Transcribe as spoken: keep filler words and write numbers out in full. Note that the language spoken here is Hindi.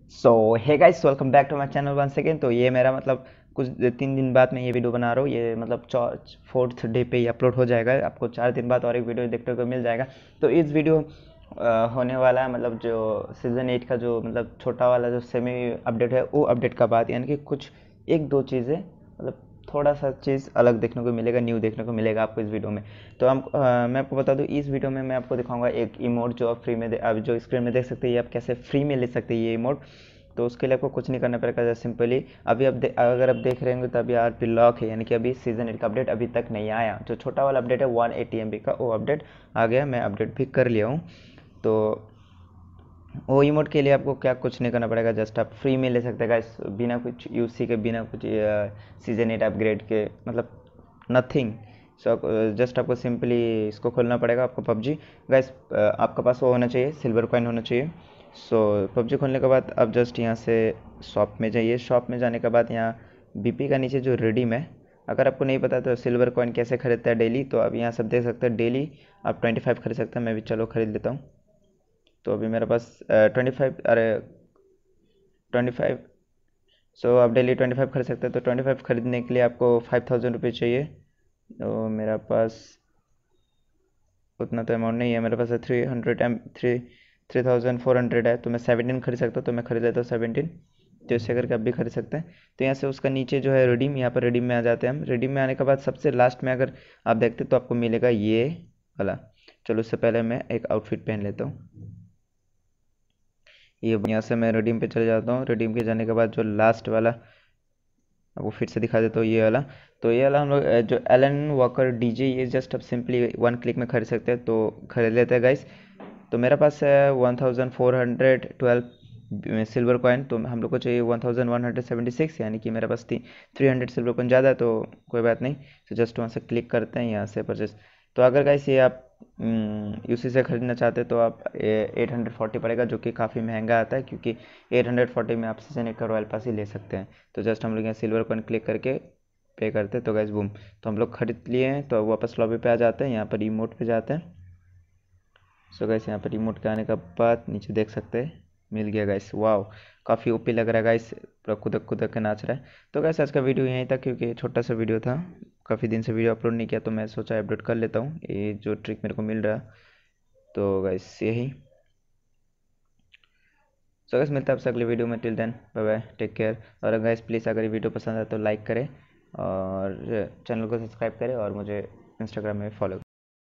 So hey guys, welcome back to my channel one second. तो ये मेरा मतलब कुछ तीन दिन बाद मैं ये वीडियो बना रहा हूँ। ये मतलब फोर्थ डे पे ही अपलोड हो जाएगा। आपको चार दिन बाद और एक वीडियो देखने को मिल जाएगा। तो इस वीडियो अ, होने वाला है मतलब जो सीज़न एट का जो मतलब छोटा वाला जो सेमी अपडेट है वो अपडेट का बाद, यानी कि कुछ एक दो चीज़ें मतलब थोड़ा सा चीज़ अलग देखने को मिलेगा, न्यू देखने को मिलेगा आपको इस वीडियो में। तो हम अ, मैं आपको बता दूं, इस वीडियो में मैं आपको दिखाऊंगा एक इमोट जो आप फ्री में दे, आप जो स्क्रीन में देख सकते हैं, ये आप कैसे फ्री में ले सकते हैं ये इमोट। तो उसके लिए आपको कुछ नहीं करना पड़ेगा, जस्ट सिंपली अभी आप अगर आप देख रहे होंगे तो अभी आर पी लॉक है, यानी कि अभी सीजन एट का अपडेट अभी तक नहीं आया। जो छोटा वाला अपडेट है वन एटी एम बी का, वो अपडेट आ गया, मैं अपडेट भी कर लिया हूँ। तो वो इमोट के लिए आपको क्या कुछ नहीं करना पड़ेगा, जस्ट आप फ्री में ले सकते हैं गाइस, बिना कुछ यूसी के, बिना कुछ सीजन एट अपग्रेड के, मतलब नथिंग। सो जस्ट आपको सिंपली इसको खोलना पड़ेगा, आपको पबजी गाइस, आपका पास वो होना चाहिए, सिल्वर कॉइन होना चाहिए। सो पबजी खोलने के बाद आप जस्ट यहाँ से शॉप में जाइए। शॉप में जाने के बाद यहाँ बीपी का नीचे जो रिडीम है, अगर आपको नहीं पता तो सिल्वर कॉइन कैसे खरीदता है डेली, तो आप यहाँ सब देख सकते हैं। डेली आप ट्वेंटी फाइव खरीद सकते हैं, मैं भी चलो खरीद लेता हूँ। तो अभी मेरे पास ट्वेंटी फाइव, अरे ट्वेंटी फाइव। सो आप डेली ट्वेंटी फाइव खरीद सकते हैं। तो ट्वेंटी फाइव खरीदने के लिए आपको फाइव थाउजेंड रुपये चाहिए। तो मेरा पास उतना तो अमाउंट नहीं है, मेरे पास है three hundred M three three thousand four hundred है। तो मैं सेवनटीन खरीद सकता हूँ, तो मैं खरीद लेता हूँ सेवनटीन। तो इससे करके आप भी खरीद सकते हैं। तो यहाँ से उसका नीचे जो है रिडीम, यहाँ पर रिडीम में आ जाते हैं हम। रिडीम में आने के बाद सबसे लास्ट में अगर आप देखते तो आपको मिलेगा ये वाला। चलो उससे पहले मैं एक आउटफिट पहन लेता हूँ। ये यहाँ से मैं रिडीम पे चले जाता हूँ। रिडीम के जाने के बाद जो लास्ट वाला आपको फिर से दिखा देता हूँ, ये वाला। तो ये वाला हम लोग अ, जो एलन वॉकर डीजे, ये जस्ट अब सिंपली वन क्लिक में खरीद सकते हैं, तो खरीद लेते हैं गाइस। तो मेरे पास है one thousand four hundred twelve silver coin, तो हम लोग को चाहिए one thousand one hundred seventy six, यानी कि मेरे पास थी थ्री हंड्रेड सिल्वर कॉइन ज़्यादा है, तो कोई बात नहीं। तो जस्ट वहाँ से क्लिक करते हैं, यहाँ से परचेस। तो अगर गाइस ये आप यूसी से ख़रीदना चाहते हैं तो आप एट हंड्रेड फोर्टी पड़ेगा, जो कि काफ़ी महंगा आता है, क्योंकि एट हंड्रेड फोर्टी में आप सीजन एक का रॉयल पास ही ले सकते हैं। तो जस्ट हम लोग यहाँ सिल्वर कॉइन क्लिक करके पे करते हैं, तो गैस बूम, तो हम लोग खरीद लिए हैं। तो वापस लॉबी पे आ जाते हैं, यहाँ पर रिमोट पे जाते हैं। सो गैस यहाँ पर रिमोट के आने का बाद नीचे देख सकते हैं, मिल गया गैस। वाह, काफ़ी ओपी लग रहा है गैस, पूरा कुदक कुदक के नाच रहा है। तो गैस आज का वीडियो यहीं तक, क्योंकि छोटा सा वीडियो था, काफ़ी दिन से वीडियो अपलोड नहीं किया, तो मैं सोचा अपलोड कर लेता हूँ ये जो ट्रिक मेरे को मिल रहा। तो गैस यही। सो गैस मिलता है आपसे अगले वीडियो में। Till then bye bye, take care. और गैस प्लीज़ अगर ये वीडियो पसंद आए तो लाइक करें और चैनल को सब्सक्राइब करें और मुझे इंस्टाग्राम में फॉलो